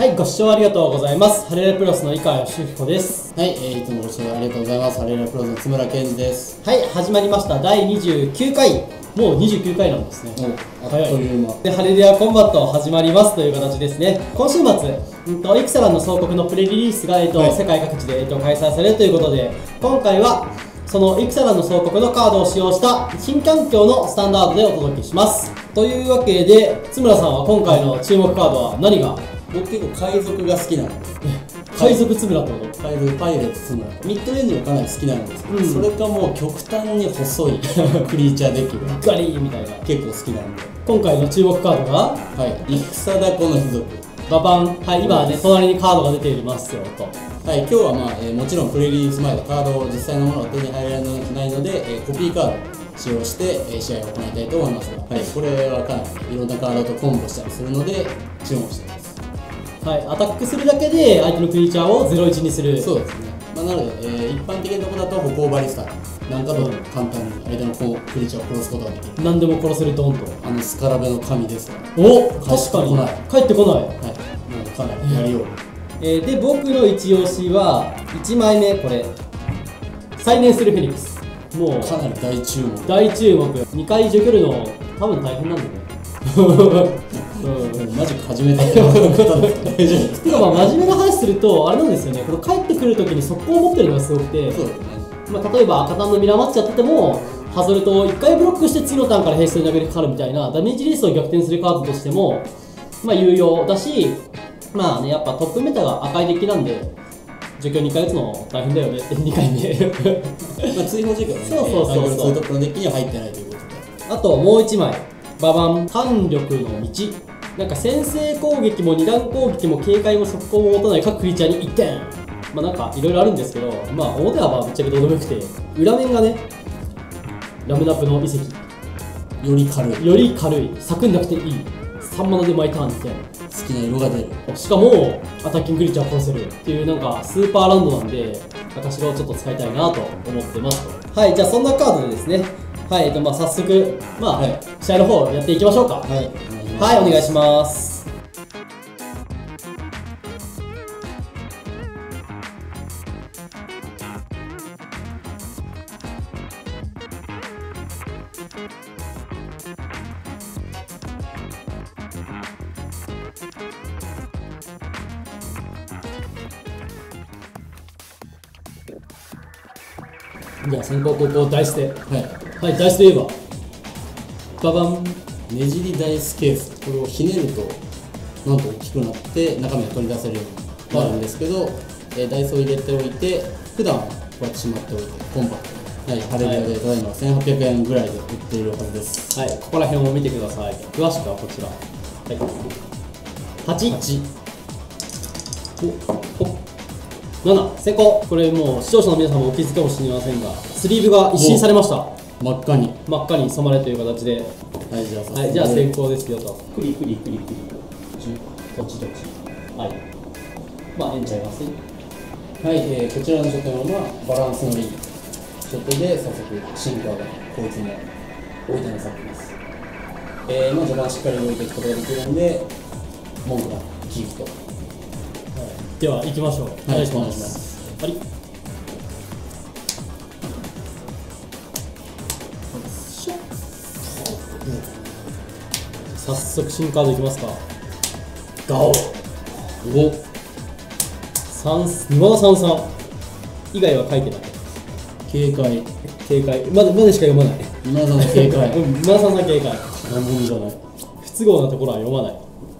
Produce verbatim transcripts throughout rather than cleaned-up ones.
はい、ご視聴ありがとうございます。ハレレプロスの井川義彦です。 はい、えー、いつもご視聴ありがとうございます。ハレレプロスの津村健二です。 はい、始まりましただいにじゅうきゅうかい。もうにじゅうきゅうかいなんですね。 あっという間で、ハレレアコンバット始まりますという形ですね。今週末、うんと、イクサランの総国のプレリリースが、えっと、はい、世界各地で、えっと、開催されるということで、今回はそのイクサランの総国のカードを使用した新環境のスタンダードでお届けします。というわけで、津村さんは今回の注目カードは何が？ 僕結構海賊が好きなので海賊津村ってこと？ 海賊パイレーツ津村ミッドレンジもかなり好きなんですけど、うん、それかもう極端に細いクリーチャーデッキがガリーみたいな結構好きなんで、 今回の注目カードがはい戦だこの貴族ババン。はい、今ね隣にカードが出ていますよと。 はい、今日はまあ、えー、もちろんプレリリース前のカードを実際のものが手に入らないので、えー、コピーカードを使用して、えー、試合を行いたいと思いますが、はい、これはかなりいろんなカードとコンボしたりするので注目しています。 はい、アタックするだけで相手のクリーチャーをゼロいちにする。 そうですね、まあ、なので、えー、一般的なところだと歩行バリスタなんかと簡単に相手のこうクリーチャーを殺すことができる。 何でも殺せるドンとあのスカラベの神ですが、 お確かに帰ってこない。 はい、もうかなりやりよう、 えー、で僕の一押しはいちまいめ、これ再燃するフェニックス。もうかなり大注目大注目。にかい除去るの多分大変なんだねうん、マジック始めたって方ですか？ まあ真面目な話するとあれなんですよね。この帰ってくるときに速攻を持ってるのがすごくて、 そうですね、 まあ、例えば赤タンのミラーマッチやっててもハズるといっかいブロックして次のターンからヘイストに殴りかかるみたいなダメージリースを逆転するカードとしてもまあ有用だし、まあねやっぱトップメタが赤いデッキなんで除去にかい打つの大変だよねってにかいめまあ追放除去はね、 そうそうそうそう、 ツートップのデッキには入ってないということで、 あともういちまいババン、胆力の道。なんか先制攻撃も二段攻撃も警戒も速攻も持たない各クリーチャーにいってん。まあなんかいろいろあるんですけど、まあ表はまあぶっちゃけどうでもよくて、裏面がねラムナプの遺跡より軽いより軽い、咲くんなくていいさんマナで毎ターンみたいな、 好きな色が出る、 しかもアタッキングクリーチャーを殺せるっていうなんかスーパーランドなんで赤白をちょっと使いたいなと思ってますと。はい、じゃあそんなカードでですね、はい、えっとまあ早速まあ、はい、試合の方やっていきましょうか。はい、はい、お願いします。じゃあ先攻後攻ダイスで、はい、はい、ダイスといえばババン、 ねじりダイスケース、これをひねるとなんと大きくなって中身が取り出せるようになるんですけど、はい、えー、ダイスを入れておいて普段はこうやってしまっておいてコンパクト、はい、ハレルヤでただいませんはっぴゃくえんぐらいで売っているはずです。 はい、ここら辺を見てください。詳しくはこちら、はい、はち、はち、おほなな、先行。これもう視聴者の皆さんもお気づきかもしれませんがスリーブが一新されました。 真っ赤に真っ赤に染まれという形で、 はい、じゃあ、 はい、じゃあ先行ですよと。クリクリクリクリどっちどっち、はい、まあええんちゃいます。 はい、えー、こちらのショットはバランスのいいショットで早速進化がこいつも置いてなさってます。えー、まあ序盤しっかり置いていくことができるんで文句が効くと、はい、 では行きましょう。お願いします。はい、早速新カードいきますか。ガオご、にマナさんさん以外は書いてない。 警戒警戒まだまだしか読まない。 今田さんの警戒うん、今田さんの警戒、 何もんじゃない、 不都合なところは読まない。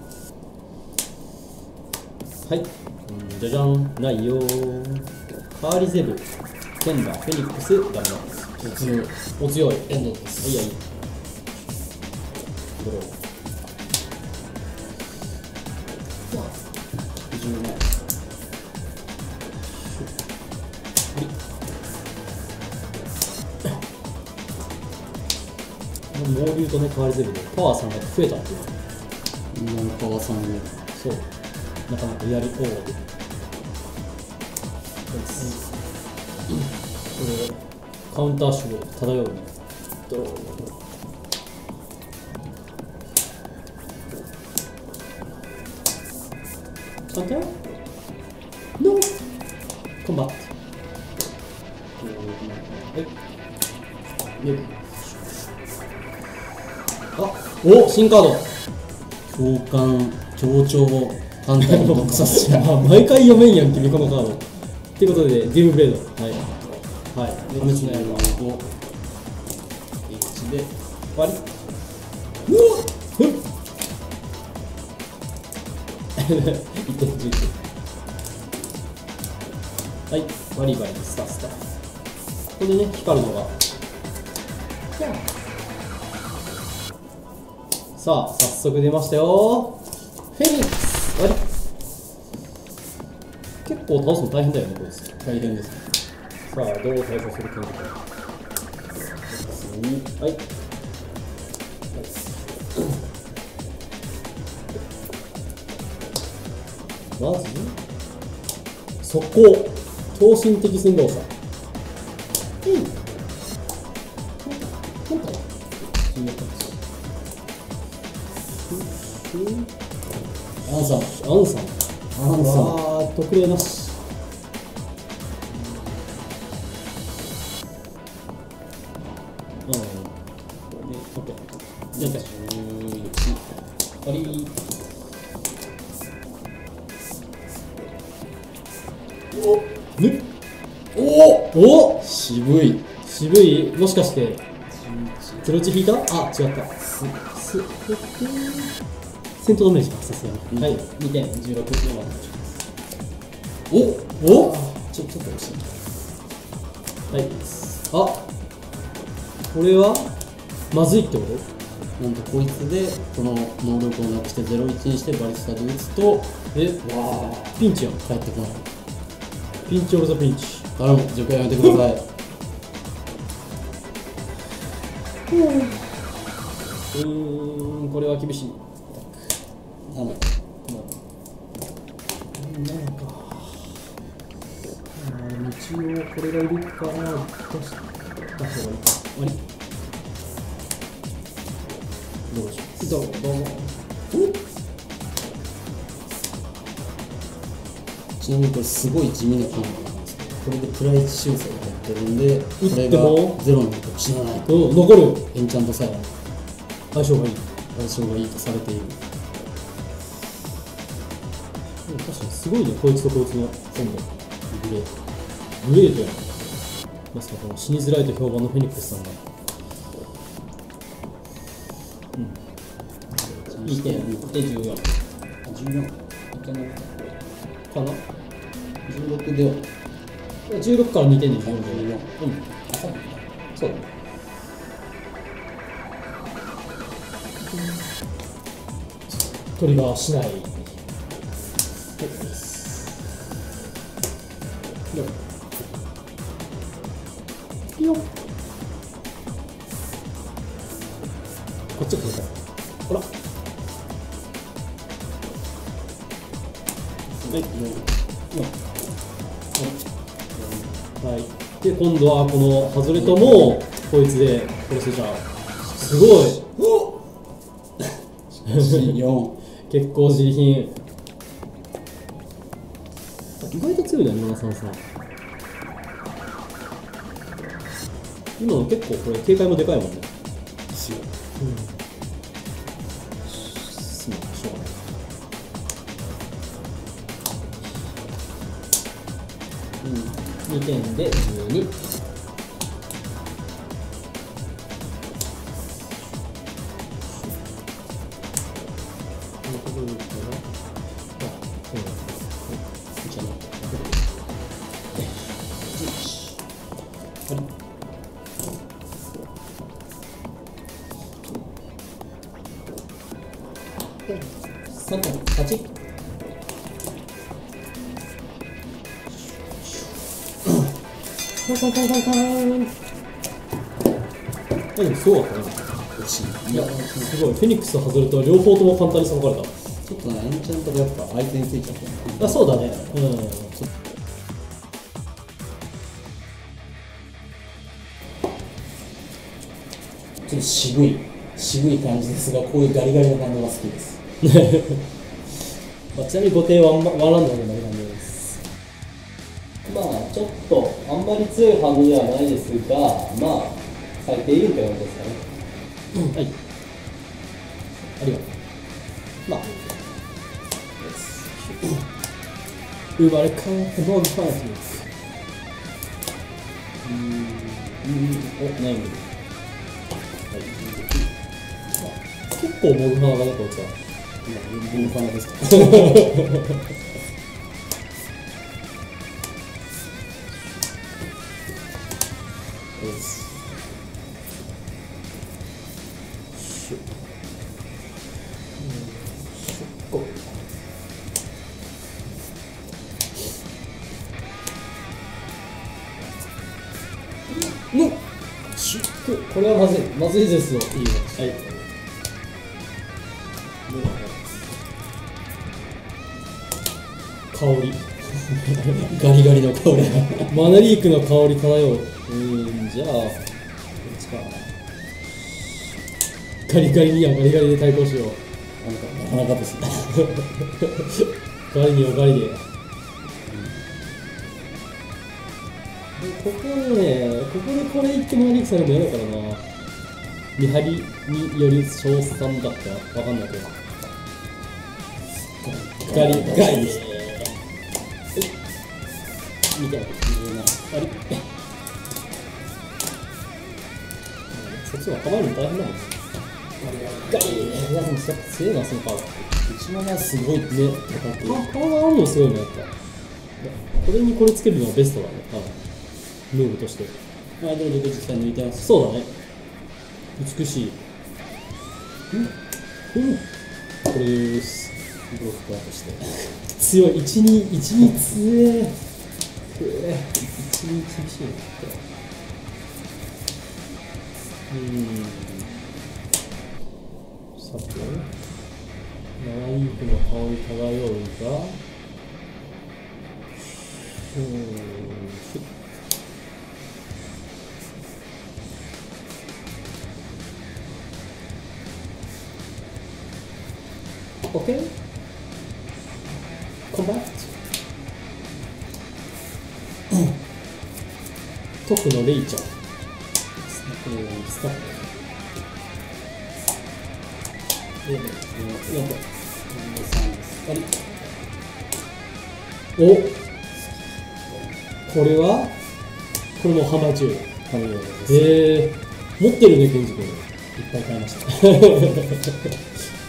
はい、じゃじゃん、ないよー。カーリゼブ、ケンダ、フェニックス、ガンダお強いお強いエンドです。 はいはい、ドローじゅうまい、 猛竜とね、カーリゼブでパワーさんが増えたっていう。 今のパワーさんね、 そう、なかなかやりこうで、これカウンター手を漂うドロー。 カウンターノーコンバット。はいであお新カード共感協調反対の毒殺者あ毎回読めんやん君このカードってことでディムブレードはいはい試しのやるご H で終わりうわっふっいってんじゅういちはいバリバリスタスタここでね光るのがさあ早速出ましたよフェニックス終わり結構倒すの大変だよねこいつ大変です。 さあどう対処するかはい、まず速攻超新的先導者うんなんだアンさん、 アンさんアンさん、 あー特例なしうんで OK じゃあじゅういち終わりおねおお渋い。 渋いもしかしてゼロいち引いたあ違ったすす戦闘ダメージかさすがにはいにてんじゅうろくおおちょちょっと惜しい。 はいあこれはまずいってことなんとこいつでこの能力をなくしてゼロいちにしてバリスタで打つとえわあピンチやん帰ってこない。 ピンチオブザピンチ頼む除外やめてください。 うーんこれは厳しいなんだなんかあー一応これがいるから出した方がいいか終わりどうでしょどうもどうもう。ちなみにこれすごい地味な機能なんですけど、これでプライチ修正が入ってるんで、これがゼロになると死なない。 うん残るエンチャントさえ相性がいい相性がいいとされている。 うん確かにすごいねこいつとこいつのコンボグレーグレートやんまさかこの死にづらいと評判のフェニックスさんがうんにてんでじゅうよんじゅうよんいかないかなじゅうろくではじゅうろくからにてんでじゅうよんでじゅうよん。 うんそうだねトリガーしないはいよっよっこっちが来るからほらはいよっはいで今度はこのハズレトもこいつで殺せちゃうすごいよん。 結構自利品意外と強いねななさんさん今の結構これ警戒もでかいもんね強い。 うんすまんしょうがないうんにてんでじゅうにさんてんはちカンカンカンカンカンでもすごかったね惜しい。 いやすごいフェニックスとハズレと両方とも簡単にさばかれたちょっとね、エンチャントがやっぱ相手についちゃってね。 あそうだねうんちょっと渋い、渋い感じですが、こういうガリガリな感じが好きです。 まあ、ちなみに後手はワンワンラウンドまで投げたんです。 まあちょっとあんまり強いハンドではないですが、まあ最低限って感じですかね。 はい。ありがとう。まあ。生まれ変わってボールファンティー。うーん。お、ないの。結構モグファナだね、こいつは。 モグファナですか。 のこれはまずい、まずいですよ。いいよ。はい。香り。 ガリガリの香りが。 マナリークの香り漂う。うーん、じゃあ、こっちか。ガリガリにはガリガリで対抗しよう。 なかなかですね。 ガリにはガリで。ここね、ここでこれ言ってマナリークされるの嫌だからな。見張りにより賞賛だったわかんないけど。ガリガリです。みたいな。ガリ。そっちは構えるの大変だもんね。ガリガリ。いやでも強いなそのパワー。 一番はすごいね。 パワーあるのすごいねやっぱ。これにこれつけるのがベストだね。ムーブとして。 アイドルで実際抜いてます。 そうだね。美しい。うん。うん。これです。 ブロッカーとして。 強い。いちに、いちに強え。くえ。いちに厳しいなって。うーん。さて、ナイフの香り漂うが、うーん。Okay? Come back. トクのレイちゃん。スタッフ。で、よんこ。あり。おこれはこれも販売中。 販売中です。 へえー、持ってるね、ケンジ君。 いっぱい買いました。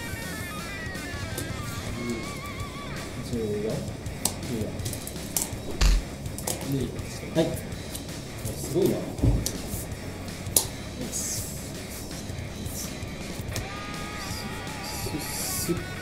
はい。すごいな。すっと。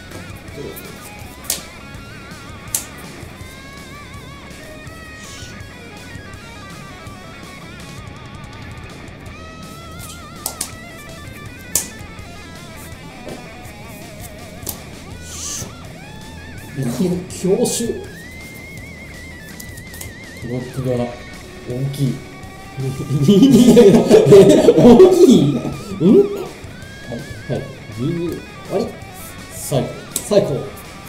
教習。 トロックが大きい。 大きい。うん。はい。はい。にあれ。最高。最高。めっ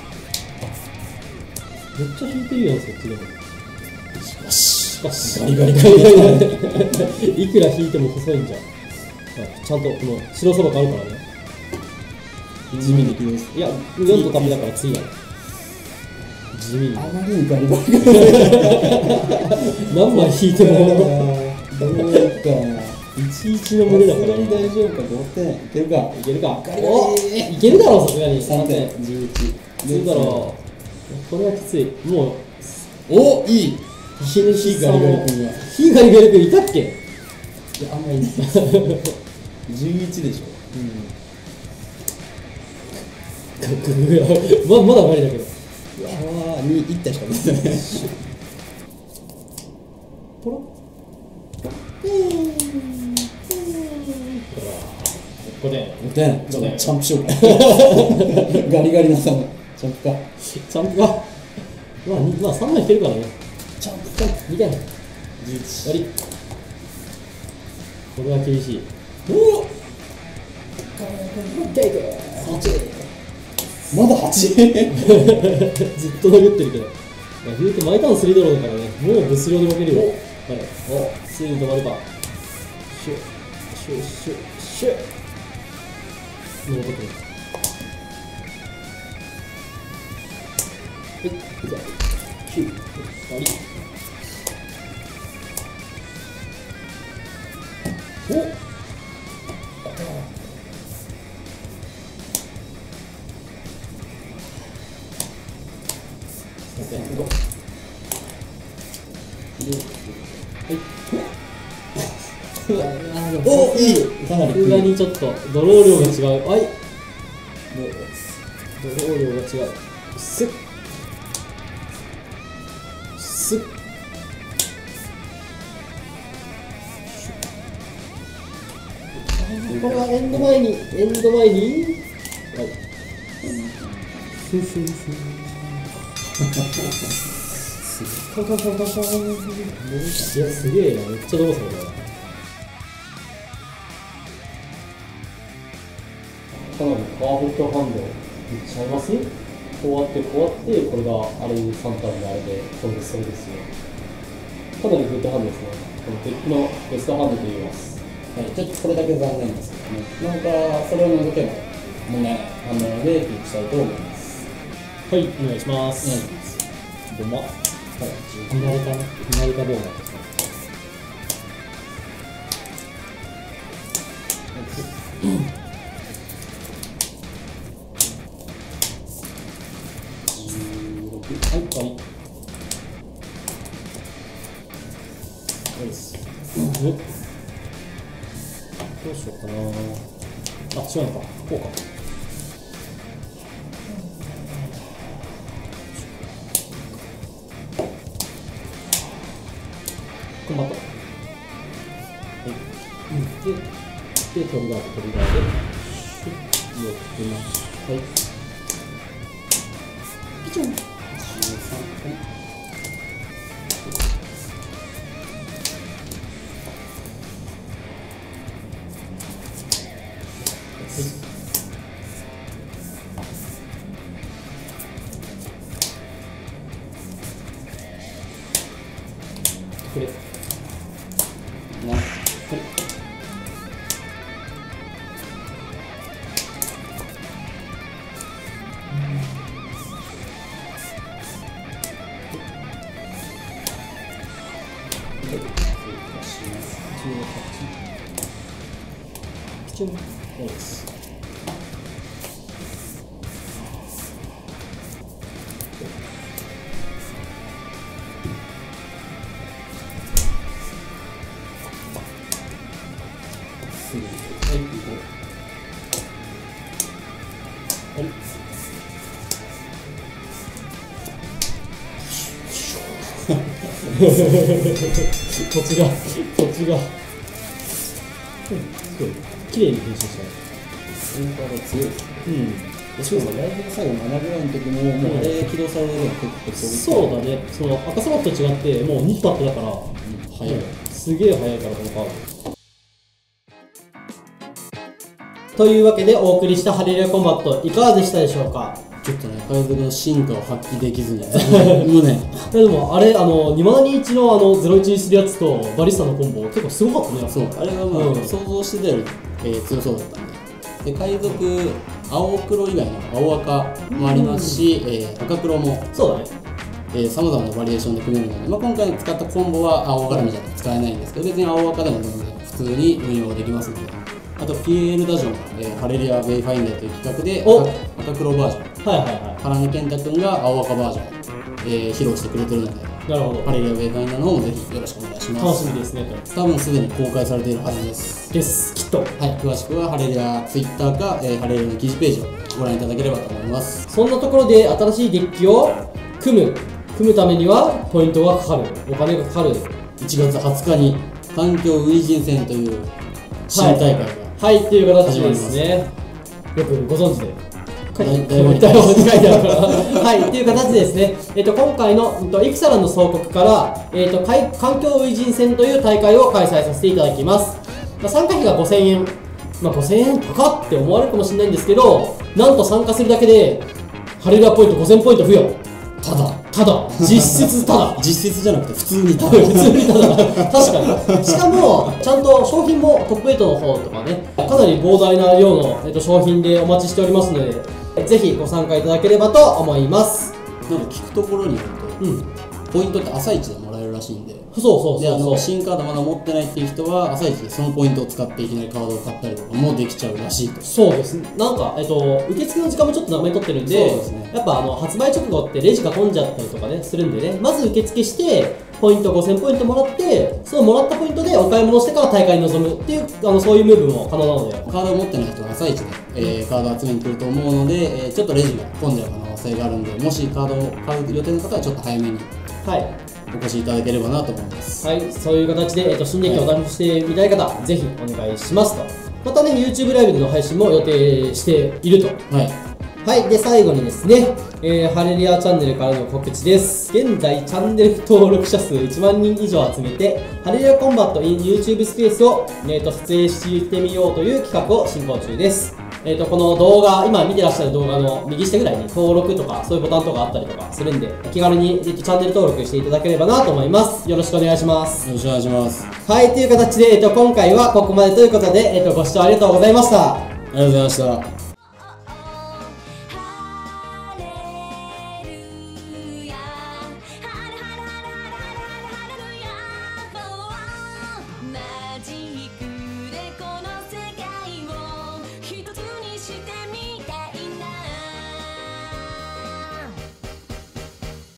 ちゃ引いてるやん、そっちでも。しかし。しかし。ガリガリガリガリ。いくら引いても細いんじゃん。ちゃんとこの白そばがあるからね。 地味にきます。 いや、よんと旅だから次や。地味に。 あまりにガリガリガリ。 何枚引いても。 どうか。 いちいちの無理だから。 さすがに大丈夫か、ごてん。いけるか。 いけるか。 ガリガリ。 いけるだろう、さすがに。 さんてん、じゅういち。 いるだろう。これはきつい。もう。 お、いい。 ひねひガリガリ君が。 ひガリガリ君いたっけ。 いや、あんまりいない。じゅういちでしょ。 うん。ままだ無理だけど。 ああ、にいったしかない。 ポロ。ごてん。 ごてん。ちょっとチャンプしようか。ガリガリなさのチャンプか。 チャンプか。まあ、まあ、さんまいいけるからね。 チャンプか。 にてん。 じゅういち。 やり。これは厳しい。 おお。 テイク。 まだはちずっと殴ってるけど。言うて毎ターンスリードローだからね、もう物量で負けるよ。はい。お、ついに止まるか。シュッ、シュッ、シュッ、シュッ。戻ってくる。はい、じゃあ、きゅう、終わり。おっ、お、いい。 かなりさすがにちょっとドロー量が違う。はい。ドロー量が違う。スッ。スッ。これはエンド前に、エンド前に。はい。フフフ。カンカンカンカンカン。いや、すげえな。めっちゃドローされたな。 かなりパーフェクトハンドいっちゃいます？こうやってこうやってこれがあれさんターンであれでこれでそれですよ。かなりグッドハンドですね。このデッキのベストハンドと言います。 はい、ちょっとこれだけ残念ですけどね。なんかそれを除けば問題ない反応でキープしたいと思います。 はい、お願いします。ごま。はい、 ひなりかな。 ひなりかどうなってますか。はい、終わり。よし。どうしようかな。あ、違うのか。こうか。コンバット。はい。で、で、トリガーとトリガーで、よくます。はい。以上。じゅうさん。はい。これ。な。はい。じゅうはち。土地が土地が綺麗に変身した。 センターが強い。 うん。 しかもライブの最後ななぐらいの時ももうあれ起動されるの結構そうだね。その赤サバットと違ってもうにパットだから、うん、 早い。 すげえ早いからこのカード。というわけでお送りしたハレルヤコンバットいかがでしたでしょうか。 ちょっとね、海賊の進化を発揮できずに無念。 でもあれ、あのにまなにいちのあのゼロいちにするやつとバリスタのコンボ結構すごかったね。 そう、あれはまあ、 うん、 想像してたより、えー、強そうだったんで。で、海賊、青黒以外の青赤もありますし、えー、赤黒もそうだね。 さまざまなバリエーションで組めるので、まあ、今回使ったコンボは青絡みじゃ使えないんですけど、別に青赤でも全然普通に運用できますので。あと ピーエル ダジョンが、えー、ハレリア・ウェイファインダーという企画で赤, 赤黒バージョン、 はいはいはい、 原根健太君が青赤バージョン、えー、披露してくれてるので、 なるほど、 ハレリア・ウェイファインダーの方もぜひよろしくお願いします。 楽しみですねと。多分すでに公開されているはずです。 です、きっと。はい、 詳しくはハレリア Twitter か、えー、ハレリアの記事ページをご覧いただければと思います。 そんなところで新しいデッキを組む、組むためにはポイントがかかる、お金がかかる。 いちがつはつかに環境ウイジン戦という新大会が、はいはい、っていう形ですね。よくご存知で。 書いてあるから。はい、っていう形ですね。えっと、今回の、イクサランの総国から、えっと、環境ウイジン戦という大会を開催させていただきます。まあ、参加費がごせんえん。まあ、ごせんえん高って思われるかもしれないんですけど、なんと参加するだけで、 ハレルヤポイントごせんポイント付与。 ただただ、実質ただ。 実質じゃなくて普通にただ普通にただ。確かに。しかも、ちゃんと商品もトップエイトの方とかね、かなり膨大な量の、えっと、商品でお待ちしておりますので、ぜひご参加いただければと思います。 なんか聞くところによると、うん、ポイントって朝一でもらえるらしいんで、 そうそうそうそう。 であの新カードまだ持ってないっていう人は朝一でそのポイントを使っていきなりカードを買ったりとかもできちゃうらしいと。 そうですね。なんか、えっと、受付の時間もちょっと長めに取ってるんで、そうですね、やっぱあの発売直後ってレジが混んじゃったりとかねするんでね、まず受付してポイントごせんポイントもらって、そのもらったポイントでお買い物してから大会に臨むっていうあのそういうムーブも可能なので、 カードを持ってない人は朝一で、えー、カード集めに来ると思うので、えー、ちょっとレジが混んじゃう可能性があるんで、もしカードを買う予定の方はちょっと早めに、はい、お越しいただければなと思います。 はい、そういう形で、えっと、新年期をお試ししてみたい方、はい、ぜひお願いしますと。またね、YouTube ライブでの配信も予定していると。はい。はい、で、最後にですね、えー、ハレルヤチャンネルからの告知です。現在、チャンネル登録者数いちまんにん以上集めて、ハレルヤコンバット in YouTube スペースを、えー、と撮影してみようという企画を進行中です。えー、とこの動画、今見てらっしゃる動画の右下ぐらいに登録とかそういうボタンとかあったりとかするんで、気軽に、えー、とチャンネル登録していただければなと思います。よろしくお願いします。 よろしくお願いします。 はい、という形で、えー、と今回はここまでということで、えー、とご視聴ありがとうございました。 ありがとうございました。